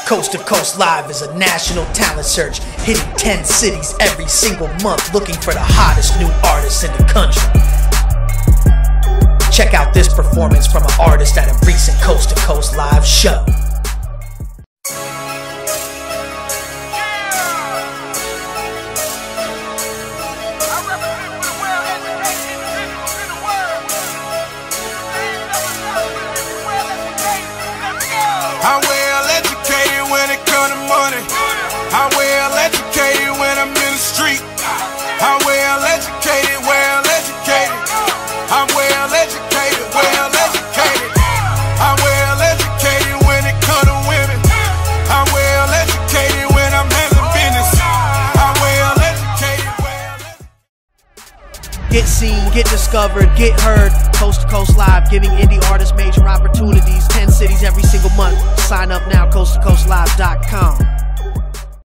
Coast to Coast Live is a national talent search, hitting 10 cities every single month, looking for the hottest new artists in the country. Check out this performance from an artist at a recent Coast to Coast Live show. I'm well educated when it comes to money. I'm well educated when I'm in the street. I'm well educated, well educated. I'm well educated, well educated. I'm well educated when it comes to women. I'm well educated when I'm handling business. I'm well educated, Get seen, get discovered, get heard. Coast to Coast Live, giving indie artists major opportunities. 10 cities every single month. Sign up now, coasttocoastlive.com.